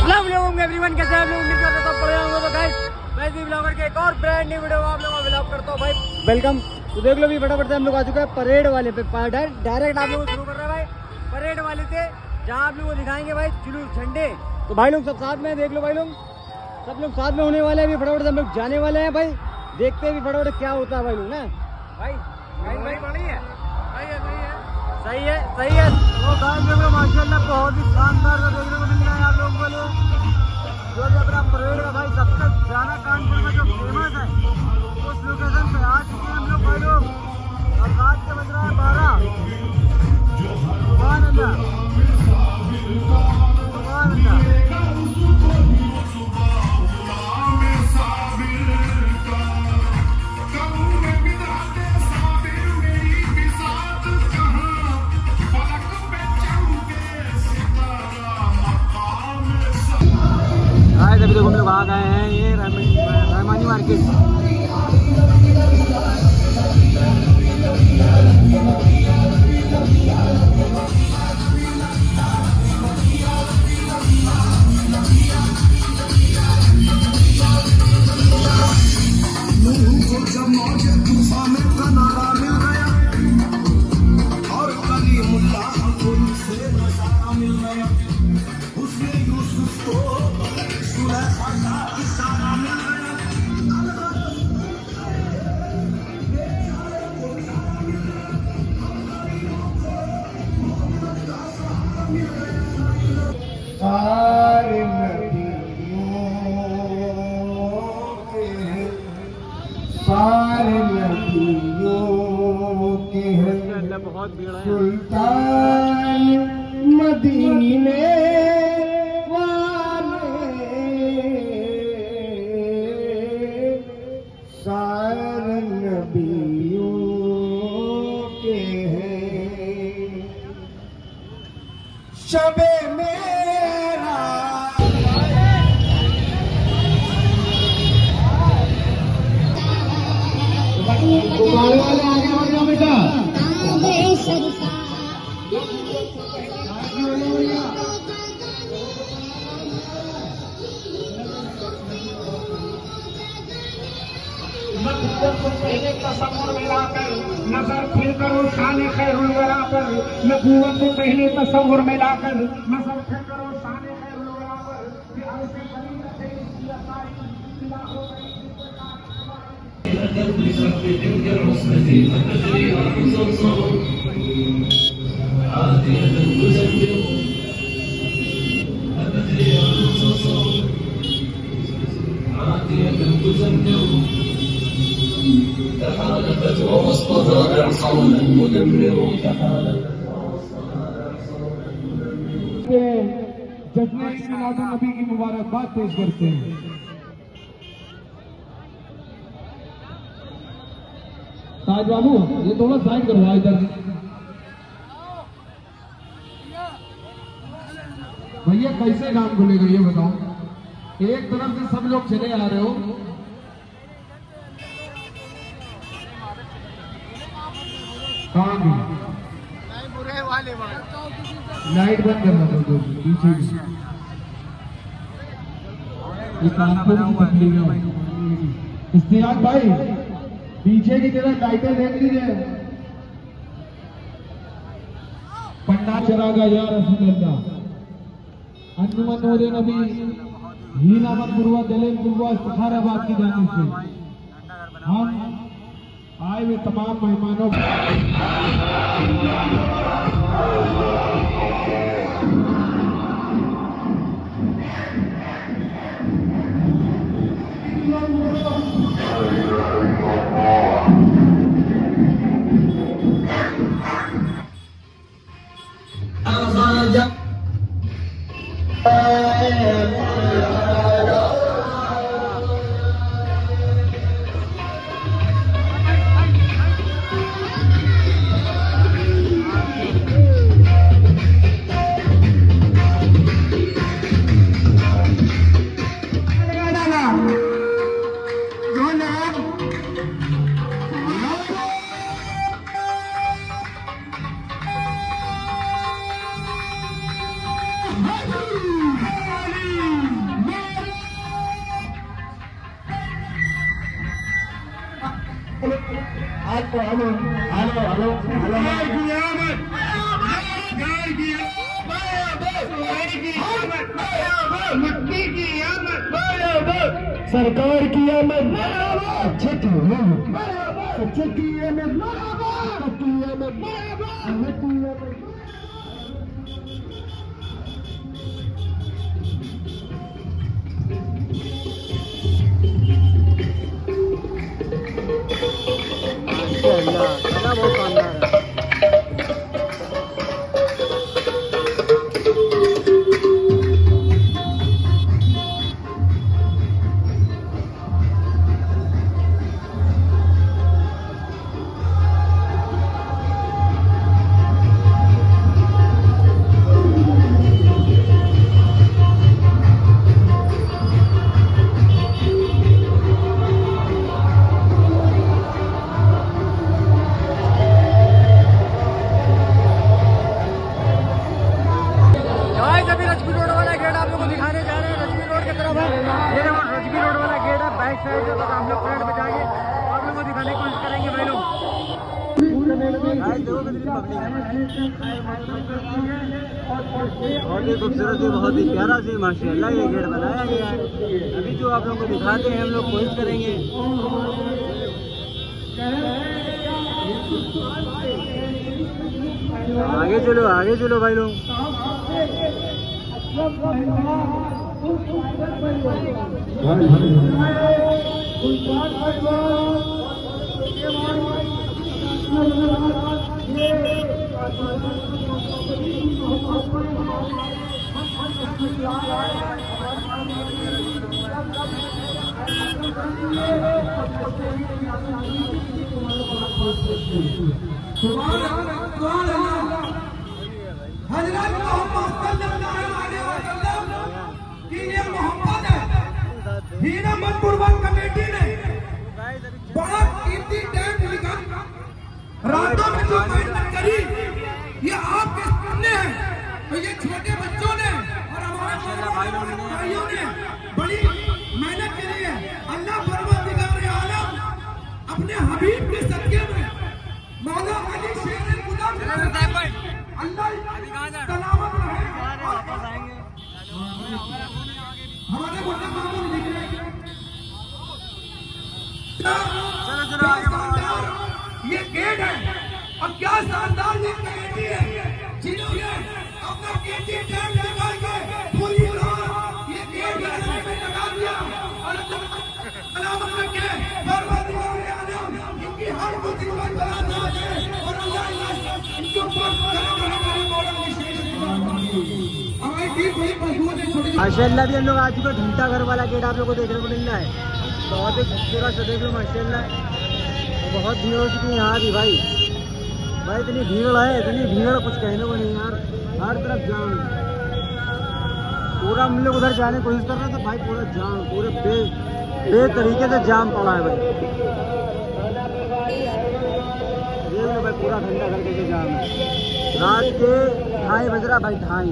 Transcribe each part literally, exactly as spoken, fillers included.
अस्सलाम वालेकुम एवरीवन, कैसे आप लोग? उम्मीद करते सब बढ़िया होंगे। तो गाइस मैं भी ब्लॉगर के एक और ब्रांड न्यू वीडियो आप लोगों को ब्लॉग करता हूँ भाई। वेलकम। तो देख लो भी फटाफट से हम लोग आ चुके हैं परेड वाले पे। डायरेक्ट आप लोग शुरू कर रहे हैं भाई परेड वाले से, जहाँ आप लोग को दिखाएंगे भाई जुलूस झंडे। तो भाई लोग सब साथ में, देख लो भाई लोग सब लोग साथ में होने वाले हैं। फटाफट से हम लोग जाने वाले हैं भाई, देखते हैं भी फटाफट क्या होता है भाई लोग ना। भाई भाई बड़ी है, सही है सही है सही है। तो गाइस माशाल्लाह बहुत ही शानदार देखने को मिल रहा है आप लोगों को। जो भी अपना परेड है भाई सबसे ज्यादा कानपुर में जो फेमस है उस लोकेशन पे आ चुके हैं हम लोग भाई लोग। और रात के बज रहा है बारह। सुभान अल्लाह सुभान अल्लाह। अभी देखो हम लोग आ गए हैं ये रहमानी मार्केट। बहुत भीड़ है। सुल्तान मदीने वाले सारे नबियों के हैं। शबे मेरा गुब्बारे वाले आगे बढ़ जाओ बेटा। पहले तसव्वुर मिलाकर नजर फिर करो शान खैरुल वरा पर। नबूवत को पहले तसव्वुर मिलाकर नजर फिर करो शान खैरुल वरा पर। تحالفت واصطفى القوم المدمر تحالفت जश्न मिलाद नबी की मुबारकबाद पेश करते हैं। ताज बाबू ये थोड़ा साइड करवा इधर। भैया कैसे काम खुलेगा ये बताओ। एक तरफ से सब लोग चले आ रहे हो, काम बुरे वाले लाइट बंद करना पड़ता पीछे ये कानपुर की तकलीफ है। इश्तियाक भाई पीछे की तरफ लाइटें देख लीजिए। पन्ना चरागा या रसूल अल्लाह अंजुमन नूरे नबी हीनामत गुरुआ दलील गुरुआ इफ्तिखाराबाद की जानिब से हम आए हुए तमाम मेहमानों हेलो हेलो हेलो हेलो मक्की की आमद, सरकार की आमद, अच्छे की आमद, अच्छे की आमद, अच्छी आमद, अच्छी आमद। माशाल्लाह बहुत शानदार है। हम लोग फ्रंट पे जाएंगे आप लोगों को दिखाने की कोशिश करेंगे भाई लोग। बहुत ही खूबसूरत है, बहुत ही प्यारा से माशाल्लाह ये गेट बनाया गया है। अभी जो आप लोगों को दिखाते हैं हम लोग कोशिश करेंगे। आगे चलो आगे चलो भाई लोग। हज़रत मोहम्मद सल्लल्लाहु अलैहि वसल्लम की ये मोहब्बत है। हीना मनपुरवन कमेटी ने बड़ा कीमती टेंट निकाल रातों में जो मेहनत करी ये आपके सामने है। तो ये छोटे बच्चों ने और हमारे भाइयों ने बड़ी मेहनत करी है। अल्लाह परवरदिगार आलम अपने हबीब के सदके में मौला अली शेर खुदा अल्लाह सलामत रहे। हमारे मुल्क मामूल दिख रहे हैं। ये गेट है और क्या शानदार ये कमेटी है जिन्होंने अपना कीमती टाइम निकाल के पूरी रात ये गेट बनाने में लगा दिया और सलामत रखे। परवरदिगार आलम इनकी हर मुसीबत बला दे और अल्लाह इनके ऊपर करम हमारे मौला की शेर हमारी टीम बड़ी मजबूत है। छोटे माशाल्लाह भी हम लोग आ चुके घंटा घर वाला गेट आप लोग को देखने को मिल रहा है। बहुत ही खूबसूरत से देख लो माशाल्लाह। बहुत भीड़ हो चुकी है यहाँ भी भाई भाई इतनी भीड़ है इतनी भीड़ कुछ कहने को नहीं यार। हर तरफ जाम पूरा हम लोग उधर जाने की कोशिश कर रहे थे भाई पूरा जाम पूरे बे बे तरीके से जाम पड़ा है भाई। ये लो भाई पूरा घंटा घर के जाम है। रात के ढाई बज रहा भाई ढाई।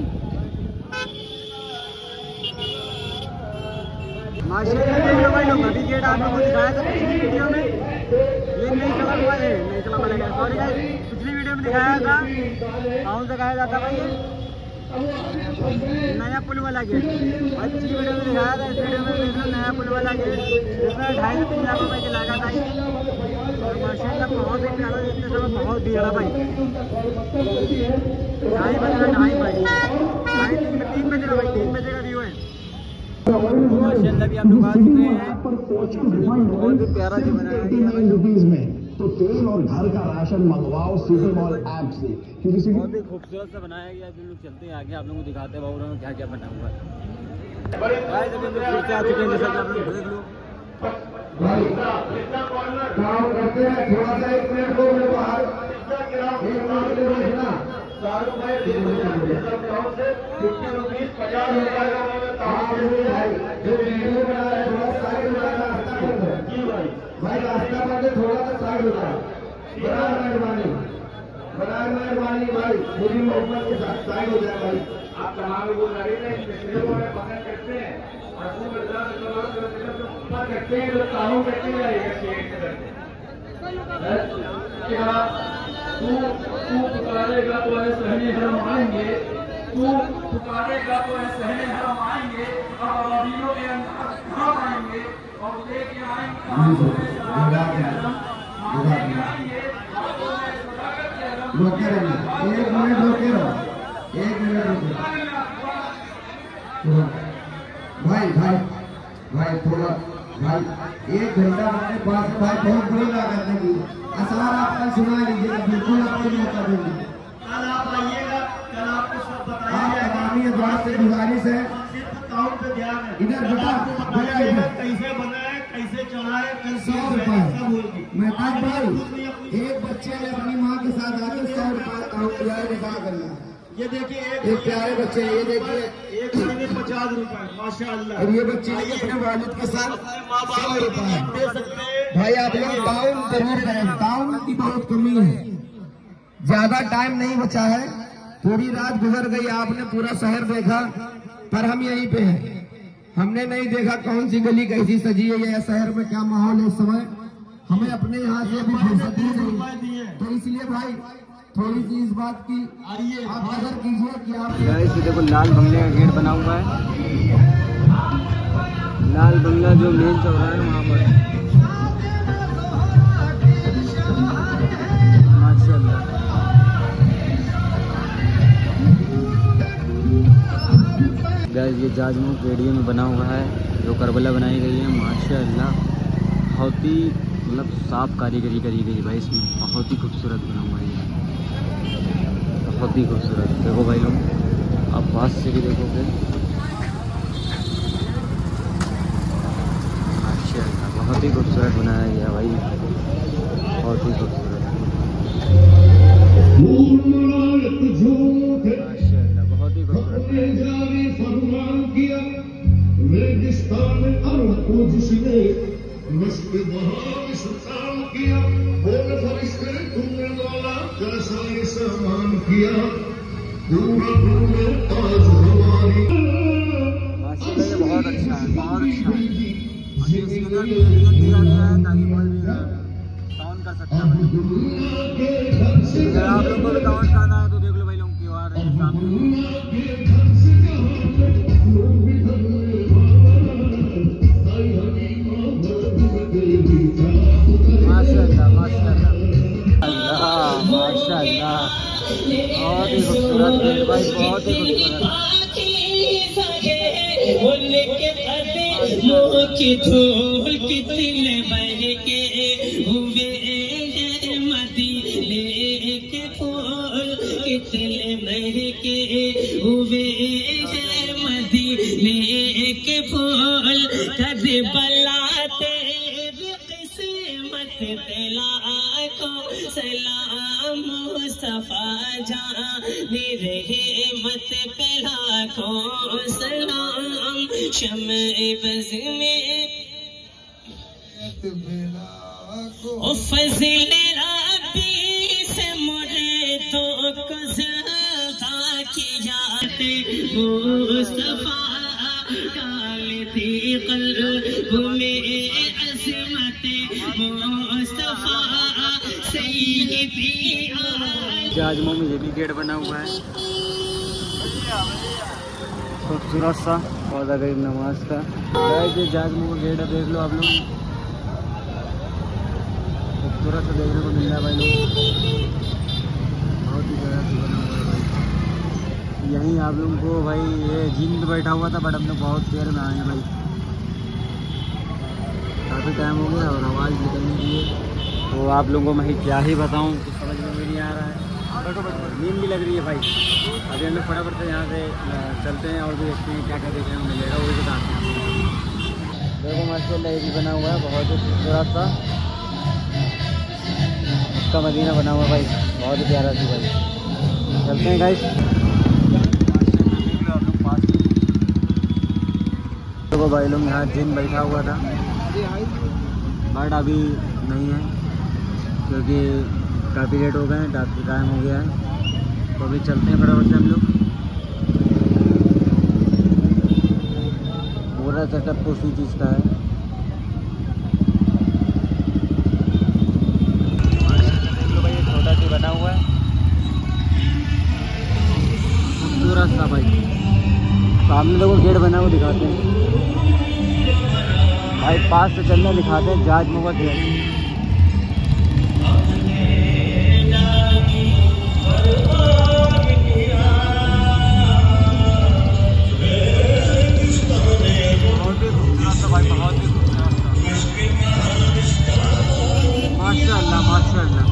माशाल्लाह भाई लोग अभी गेट आप लोगों को दिखाया था पिछली वीडियो में। ये नहीं चला हुआ है नहीं चला वाला गेट सॉरी गाइस पिछली वीडियो में दिखाया था कौन सा कहा जाता भाई ये नया पुल वाला गेट भाई पिछली वीडियो में दिखाया था। इस वीडियो में देख लो नया पुल वाला गेट जिसमें ढाई से तीन लाख रुपए की लागत आई और माशाल्लाह बहुत ही प्यारा देखते समय बहुत भीड़ है भाई। ढाई बजे ढाई बजे ढाई तीन तीन बजे भाई तीन बजे का व्यू है। माशाल्लाह भी हम लोग आ चुके हैं। बहुत ही प्यारा जी बनाया गया है में तो तेल और घर का राशन मंगवाओ सिटी मॉल ऐप से क्योंकि बहुत ही खूबसूरत सा बनाया गया है। हम लोग चलते हैं आगे आप लोगों को दिखाते हैं बाबू में क्या क्या बना हुआ है। भाई जब हम लोग फिर से आ चुके हैं जैसा कि आप लोग देख लो काम करते हैं थोड़ा सा एक मिनट दो मिनट बाहर एक मिनट के लिए देखना शाहरुख भाई फिफ्टी रुपीज पचास रुपए भाई जो वीडियो बना रहे हैं थोड़ा साइड में जाना जी भाई भाई रास्ता बंद थोड़ा सा साइड हो जाए बड़ा मेहरबानी बड़ा मेहरबानी भाई मेरी मोहब्बत के साथ साइड हो जाए भाई। आप कहाँ भी वो लड़े नहीं पिछले को पकड़ करते हैं और करते हैं तो कानून करते हैं तू तू पुकारेगा तो है सहने हरम आएंगे, तू पुकारेगा तो है सहने हरम आएंगे, अब अबादीनों के अंदर धाम आएंगे और लेके आएंगे रोके रहना, एक मिनट रोके रहो, एक मिनट रोके भाई भाई भाई थोड़ा भाई एक घंटा हमारे पास है भाई, बहुत बुरी लागत लगी। असवार आपका सुना लीजिएगा, बिल्कुल आपको नहीं बता देंगे। कल आप आइएगा, कल आपको सब आप बताएंगे। तमामी अजवाज से गुजारिश है, सिर्फ काउंट पे ध्यान है। इधर बेटा बताया जाएगा कैसे बनाए, कैसे चढ़ाए, कल सौ सब रुपए सब होगी। मेहताज भाई, एक बच्चे ने अपनी माँ के साथ आके सौ रुपए काउंट किया है, निकाह करना। ये देखिए एक एक प्यारे बच्चे, ये देखिए एक भाई ने पचास रुपए, माशाअल्लाह। और ये बच्चे ने अपने वालिद के साथ माँ बाप सौ रुपए। दे सकते हैं। भाई आप लोग टाउन जरूर करें, टाउन की बहुत कमी है, ज्यादा टाइम नहीं बचा है, थोड़ी रात गुजर गई, आपने पूरा शहर देखा, पर हम यहीं पे हैं। हमने नहीं देखा कौन सी गली कैसी सजी है या शहर में क्या माहौल है इस समय, हमें अपने यहाँ से अभी फुर्सत ही नहीं, तो इसलिए भाई थोड़ी सी इस बात की आइए आप नजर कीजिए कि आप देखो लाल बंगले का गेट बना हुआ है, लाल बंगला जो मेन चौराहा है वहाँ पर माशाल्लाह। गाइस ये जाजमऊ एरिया में बना हुआ है, जो करबला बनाई गई है माशाल्लाह, बहुत ही मतलब साफ कारीगरी करी गई भाई, इसमें बहुत ही खूबसूरत बना हुआ है, बहुत ही खूबसूरत। देखो भाई लोग, आप पास से भी देखोगे माशाल्लाह, बहुत ही खूबसूरत बनाया गया भाई, बहुत ही खूबसूरत माशाल्लाह, बहुत ही खूबसूरत। माशाल्लाह ये बहुत अच्छा है, बहुत अच्छा है। ताकि कोई भी काउंट कर सकता है। अगर आप लोगों को भी काउंट करना है तो देख लो भाई लोग क्यों आ रहे हैं सामने। माशाल्लाह माशाल्लाह माशाल्लाह, बहुत ही खूबसूरत भाई, बहुत ही खूबसूरत। की धूल कितने बहके हुए मदीने के फूल, कितने महके हुए मदीने के फूल, कभी बलाते किस्मत को सलाम मुस्तफा जाने रहे मत पहला को सलाम, शम्ए बज़ में ओ फज़िल रब्बी से मुर्दों को ज़िंदा किया मुस्तफा, डालती क़ल्ब में अज़मत मुस्तफा सय्यदी। जाजमऊ में ये भी गेट बना हुआ है खूबसूरत सा, पौधा गरीब नमाज का। ये जाजमऊ का गेट है, देख लो आप लोग, खूबसूरत सा देखने को मिल रहा है भाई लोग, बहुत ही जगह से बना हुआ है भाई। यहीं आप लोगों को भाई ये जिंद बैठा हुआ था, बट हम लोग बहुत देर में आए हैं भाई, काफ़ी टाइम हो गया और आवाज़ निकलने की है, तो आप लोगों को मैं क्या ही बताऊँ, कुछ समझ में भी नहीं आ रहा है, नींद भी लग रही है भाई। अभी हम लोग फटाफट से यहाँ से चलते हैं और भी देखते हैं क्या क्या देखने को मिलेगा, वो भी बताते हैं। देखो माशाल्लाह ये भी बना हुआ है, बहुत ही खूबसूरत सा उसका मदीना बना हुआ भाई, बहुत ही प्यारा सी भाई। चलते हैं गाइस, देखो भाई लोग यहाँ जिन बैठा हुआ था, बट अभी नहीं है क्योंकि काफ़ी लेट हो गए हैं, काफ़ी टाइम हो गया है, तो अभी चलते हैं फटाफट से हम लोग। पूरा सेटअप तो उसी चीज़ का है, सामने देखो गेट बना हुआ दिखाते हैं भाई, पास से चलना दिखाते हैं जहाज मोगा गेट। भाई बहुत ही माशाअल्लाह माशाअल्लाह।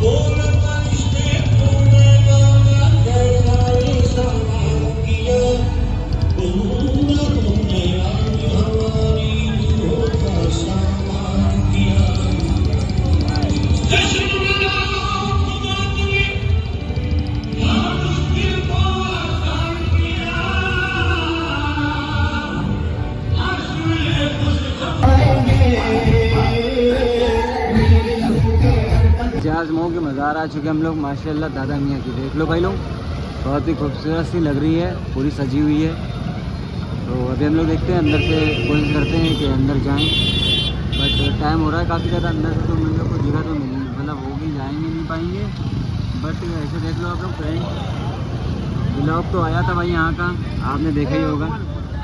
जहाज मोह के मज़ार आ चुके हम लोग माशाल्लाह दादा मियाँ की। देख लो भाई लोग, बहुत ही खूबसूरत सी लग रही है, पूरी सजी हुई है। तो अभी हम लोग देखते हैं अंदर से, कोशिश करते हैं कि अंदर जाएं, बट टाइम हो रहा है काफ़ी ज़्यादा। अंदर से तो हम लोग को जगह तो मिल मतलब होगी, जाएंगे नहीं पाएंगे। बट ऐसे देख लो आप लोग फ्रेंड, ब्लॉग तो आया था भाई यहाँ का, आपने देखा ही होगा।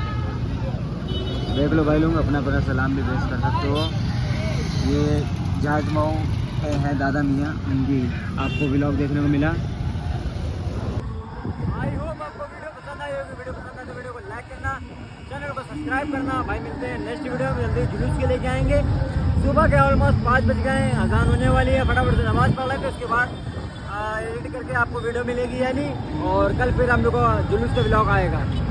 देख लो भाई लोग, अपना अपना सलाम भी पेश कर सकते हो। ये जहाज मोह है दादा मियाँ, उनकी आपको व्लॉग देखने को मिला। आई होप आपको वीडियो पसंद आई होगी। वीडियो पसंद आए तो वीडियो को लाइक करना, चैनल को सब्सक्राइब करना। भाई मिलते हैं नेक्स्ट वीडियो में, जल्दी जुलूस के लेके आएंगे। सुबह के ऑलमोस्ट पाँच बज गए हैं, अजान होने वाली है, फटाफट से नमाज़ पढ़ लेंगे, उसके बाद एडिट करके आपको वीडियो मिलेगी यानी। और कल फिर हम लोग को जुलूस का व्लॉग आएगा।